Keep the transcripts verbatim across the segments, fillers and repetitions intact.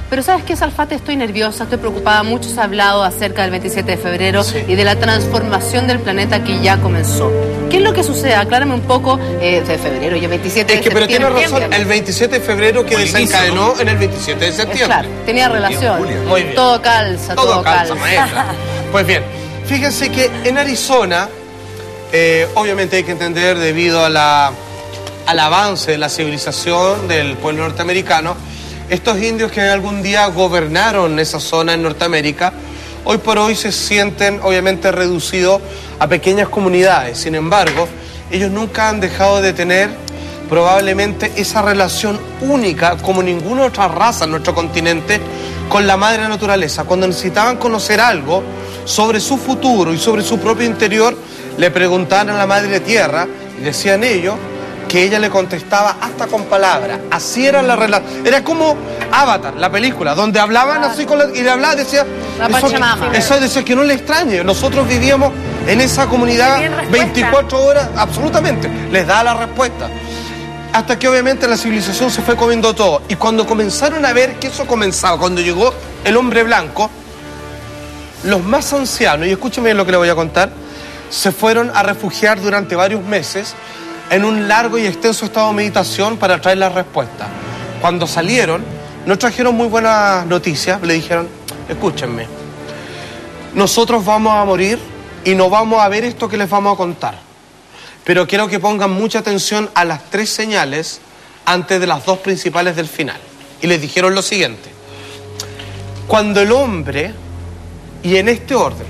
Pero ¿sabes qué, Salfate? Estoy nerviosa, estoy preocupada. Mucho se ha hablado acerca del veintisiete de febrero sí. y de la transformación del planeta que ya comenzó. ¿Qué es lo que sucede? Aclárame un poco eh, de febrero y el veintisiete es que, de septiembre. Pero tiene razón, el veintisiete de febrero que desencadenó en el veintisiete de septiembre. Claro, tenía relación. Muy bien. Todo calza, todo, todo calza, calza. maestra. Pues bien, fíjense que en Arizona, eh, obviamente hay que entender debido a la, al avance de la civilización del pueblo norteamericano, estos indios que algún día gobernaron esa zona en Norteamérica, hoy por hoy se sienten obviamente reducidos a pequeñas comunidades. Sin embargo, ellos nunca han dejado de tener probablemente esa relación única como ninguna otra raza en nuestro continente con la madre naturaleza. Cuando necesitaban conocer algo sobre su futuro y sobre su propio interior, le preguntaban a la madre tierra y decían ellos que ella le contestaba hasta con palabras. Así era la relación. Era como Avatar, la película, donde hablaban claro. así con la, y le hablaban, decía, eso, eso decía que no le extrañe. Nosotros vivíamos en esa comunidad veinticuatro horas, absolutamente. Les da la respuesta. Hasta que obviamente la civilización se fue comiendo todo. Y cuando comenzaron a ver que eso comenzaba, cuando llegó el hombre blanco, los más ancianos, y escúcheme bien lo que le voy a contar, se fueron a refugiar durante varios meses en un largo y extenso estado de meditación para traer las respuestas. Cuando salieron, no trajeron muy buenas noticias, le dijeron, escúchenme, nosotros vamos a morir y no vamos a ver esto que les vamos a contar. Pero quiero que pongan mucha atención a las tres señales antes de las dos principales del final. Y les dijeron lo siguiente. Cuando el hombre, y en este orden,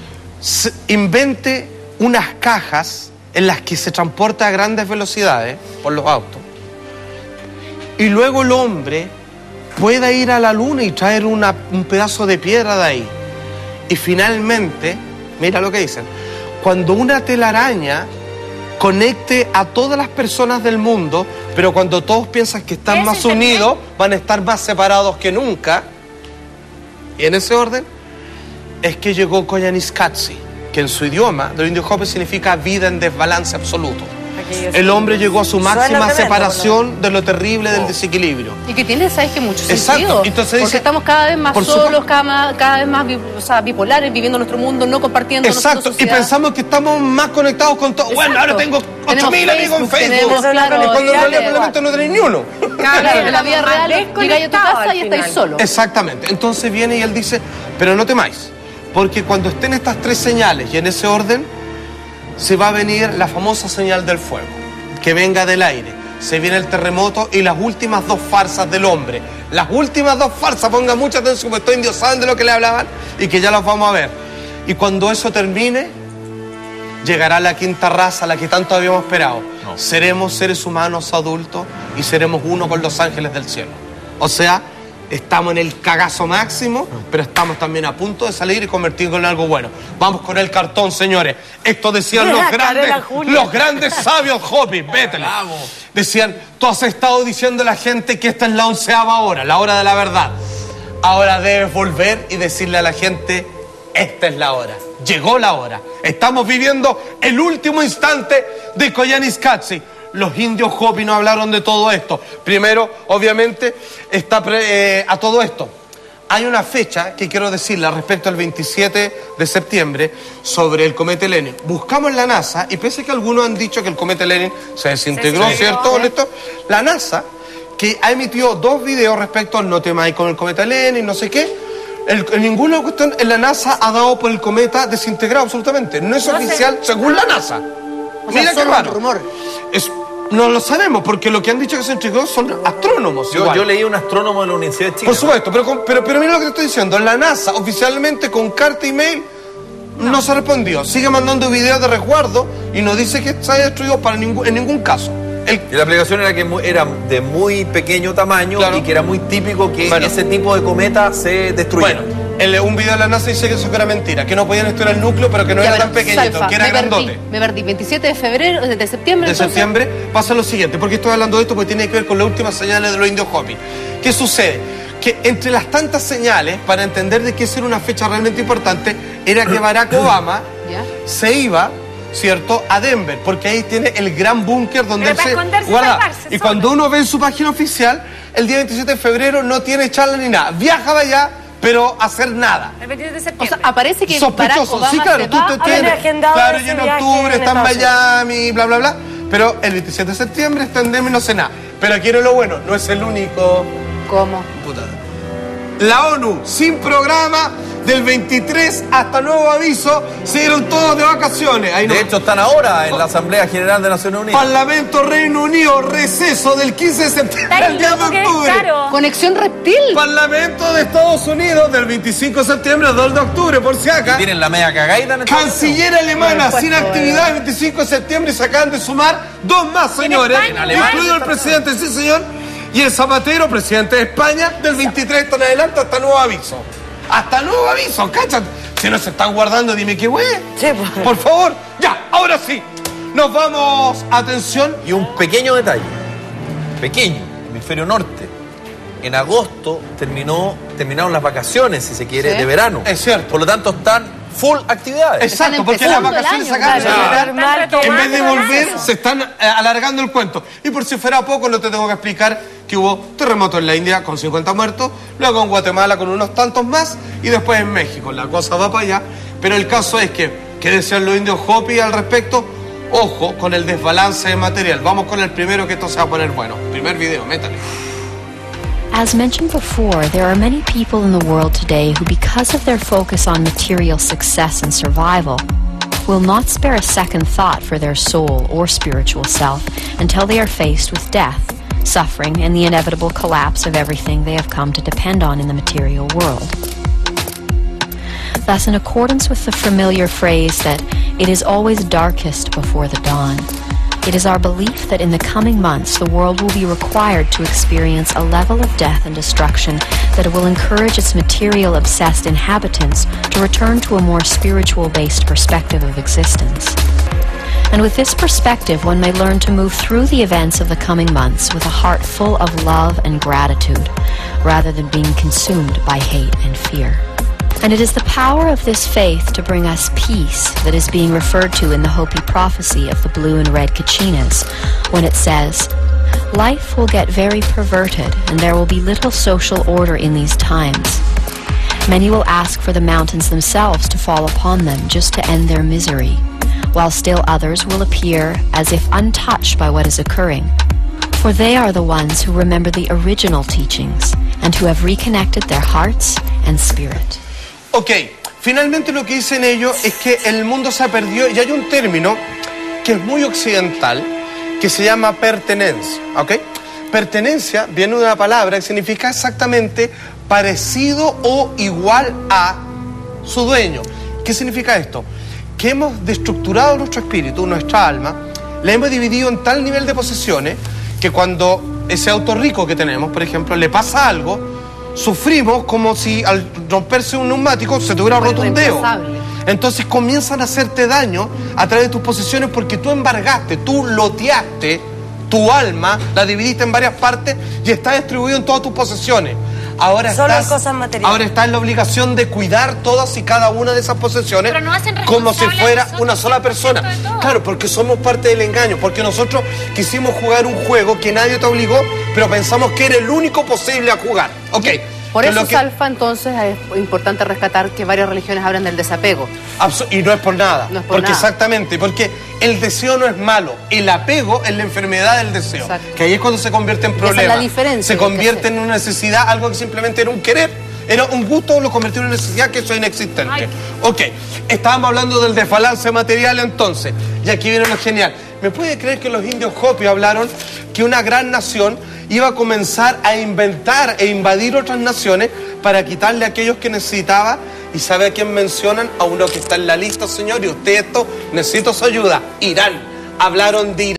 invente unas cajas en las que se transporta a grandes velocidades por los autos, y luego el hombre pueda ir a la luna y traer una, un pedazo de piedra de ahí, y finalmente, mira lo que dicen, cuando una telaraña conecte a todas las personas del mundo, pero cuando todos piensan que están más unidos, van a estar más separados que nunca. Y en ese orden es que llegó Koyaanisqatsi, que en su idioma del indio Hopi significa vida en desbalance absoluto. El hombre llegó a su máxima separación ¿no? de lo terrible, del desequilibrio. Y que tiene, ¿sabes qué? Mucho Exacto. sentido. Entonces porque dice, estamos cada vez más solos, cada, más, cada vez más o sea, bipolares, viviendo nuestro mundo, no compartiendo Exacto. nuestra sociedad. Y pensamos que estamos más conectados con todo. Exacto. Bueno, ahora tengo ocho mil amigos en Facebook. Tenemos, claro, cuando en realidad probablemente no tenéis ni uno. Claro, en la vida real, llegáis a tu casa y estáis solos. Exactamente. Entonces viene y él dice, pero no temáis, porque cuando estén estas tres señales y en ese orden, se va a venir la famosa señal del fuego, que venga del aire, se viene el terremoto y las últimas dos farsas del hombre. Las últimas dos farsas, pongan mucha atención, porque estos indios saben de lo que le hablaban y que ya los vamos a ver. Y cuando eso termine, llegará la quinta raza, la que tanto habíamos esperado. No. Seremos seres humanos adultos y seremos uno con los ángeles del cielo. O sea, estamos en el cagazo máximo, pero estamos también a punto de salir y convertirlo en algo bueno. Vamos con el cartón, señores. Esto decían los grandes, los grandes sabios Hopi. Vétele. Decían, tú has estado diciendo a la gente que esta es la onceava hora, la hora de la verdad. Ahora debes volver y decirle a la gente, esta es la hora. Llegó la hora. Estamos viviendo el último instante de Koyaanisqatsi. Los indios Hopi no hablaron de todo esto. Primero, obviamente, está pre, eh, a todo esto. Hay una fecha que quiero decirle respecto al veintisiete de septiembre sobre el cometa Lenin. Buscamos en la NASA, y pese a que algunos han dicho que el cometa Lenin se desintegró, sí, sí, ¿cierto? ¿Eh? Esto, la NASA, que ha emitido dos videos respecto al no temáis con el cometa Lenin, no sé qué, el, en ninguna cuestión en la NASA ha dado por el cometa desintegrado absolutamente. No es no oficial, sé. según la NASA. O sea, mira qué raro. rumor. Es, no lo sabemos, porque lo que han dicho que se entregó son astrónomos. Yo, yo leí un astrónomo de la Universidad de Chile. Por supuesto, pero, pero, pero mira lo que te estoy diciendo. La NASA, oficialmente, con carta y mail, no, no se respondió. Sigue mandando videos de resguardo y no dice que se haya destruido para ningún, en ningún caso. El... Y la aplicación era que era de muy pequeño tamaño, claro, y que era muy típico que bueno, ese tipo de cometa se destruyera. Bueno, el, un video de la NASA dice que eso era mentira, que no podían estudiar el núcleo, pero que no ya, era tan pequeñito, Salfa, que era me grandote. Perdí, me perdí, veintisiete de febrero, de septiembre. De entonces... septiembre pasa lo siguiente, porque estoy hablando de esto porque tiene que ver con las últimas señales de los indios Hopi. ¿Qué sucede? Que entre las tantas señales, para entender de qué era una fecha realmente importante, era que Barack Obama ¿Ya? se iba ¿cierto?, a Denver, porque ahí tiene el gran búnker donde Pero él para se guarda. Y solo. cuando uno ve en su página oficial, el día veintisiete de febrero no tiene charla ni nada. Viaja allá, pero hacer nada. El veintisiete de septiembre. O sea, aparece que Barack Sospechoso, Obama sí, claro, se tú va te a tienes. agendado Claro, ese y en viaje octubre en está en Estados Miami, bla, bla, bla. Pero el veintisiete de septiembre está en Denver y no sé nada. Pero aquí no es lo bueno, no es el único. ¿Cómo? Puta. La ONU, sin programa, del veintitrés hasta nuevo aviso, se dieron todos de vacaciones. Ahí no. De hecho, están ahora en la Asamblea General de Naciones Unidas. Parlamento Reino Unido, receso del quince de septiembre al diez de octubre. Conexión reptil. Parlamento de Estados Unidos, del veinticinco de septiembre al dos de octubre, por si acá. Tienen la media cagaida en Estados Canciller alemana, sin actividad el veinticinco de septiembre, y se acaban de sumar dos más, señores. Incluido el presidente, sí, señor. Y el Zapatero, presidente de España, del veintitrés en adelante hasta nuevo aviso. Hasta nuevo aviso, ¿cachan? Si no se están guardando, dime qué güey. Sí, pues. Por favor, ya, ahora sí. Nos vamos, atención. Y un pequeño detalle, pequeño, hemisferio norte. En agosto terminó, terminaron las vacaciones, si se quiere, ¿Sí? de verano. Es cierto. Por lo tanto, están full actividades. Exacto, porque las empezando el vacaciones año, acaban de claro. terminar. En vez de volver, se están eh, alargando el cuento. Y por si fuera poco, no te tengo que explicar que hubo terremoto en la India con cincuenta muertos, luego en Guatemala con unos tantos más, y después en México. La cosa va para allá. Pero el caso es que, ¿qué decían los indios Hopi al respecto? Ojo con el desbalance de material. Vamos con el primero, que esto se va a poner bueno. Primer video, métale. As mentioned before, there are many people in the world today who, because of their focus on material success and survival, will not spare a second thought for their soul or spiritual self until they are faced with death, suffering, and the inevitable collapse of everything they have come to depend on in the material world. Thus, in accordance with the familiar phrase that it is always darkest before the dawn, it is our belief that in the coming months the world will be required to experience a level of death and destruction that will encourage its material-obsessed inhabitants to return to a more spiritual-based perspective of existence. And with this perspective, one may learn to move through the events of the coming months with a heart full of love and gratitude, rather than being consumed by hate and fear. And it is the power of this faith to bring us peace that is being referred to in the Hopi prophecy of the blue and red Kachinas, when it says, "Life will get very perverted, and there will be little social order in these times. Many will ask for the mountains themselves to fall upon them just to end their misery, while still others will appear as if untouched by what is occurring. For they are the ones who remember the original teachings and who have reconnected their hearts and spirit." Ok, finalmente lo que dicen ellos es que el mundo se ha perdido, y hay un término que es muy occidental, que se llama pertenencia, ¿ok? Pertenencia viene de una palabra que significa exactamente parecido o igual a su dueño. ¿Qué significa esto? Que hemos destructurado nuestro espíritu, nuestra alma, la hemos dividido en tal nivel de posesiones que cuando ese auto rico que tenemos, por ejemplo, le pasa algo, sufrimos como si al romperse un neumático se te hubiera roto un dedo. Entonces comienzan a hacerte daño a través de tus posesiones porque tú embargaste, tú loteaste tu alma, la dividiste en varias partes y está distribuido en todas tus posesiones. Ahora Solo estás, en cosas materiales. ahora estás en la obligación de cuidar todas y cada una de esas posesiones Pero no hacen como si responsables fuera nosotros una sola persona. cien por ciento de todo. Claro, porque somos parte del engaño, porque nosotros quisimos jugar un juego que nadie te obligó, pero pensamos que era el único posible a jugar. Ok. Por que eso, lo que... Salfa, entonces, es importante rescatar que varias religiones hablan del desapego. Absu- y no es por nada. No es por porque nada. exactamente, porque el deseo no es malo, el apego es la enfermedad del deseo. Exacto. Que ahí es cuando se convierte en Y esa es problema. la diferencia Se del convierte deseo. en una necesidad, algo que simplemente era un querer. Era un gusto, lo convirtió en una necesidad que eso es inexistente. Ay. Ok, estábamos hablando del desbalance material entonces. Y aquí viene lo genial. ¿Me puede creer que los indios Hopi hablaron que una gran nación iba a comenzar a inventar e invadir otras naciones para quitarle a aquellos que necesitaba? ¿Y sabe a quién mencionan? A uno que está en la lista, señor, y usted esto, necesito su ayuda. Irán. Hablaron de Irán.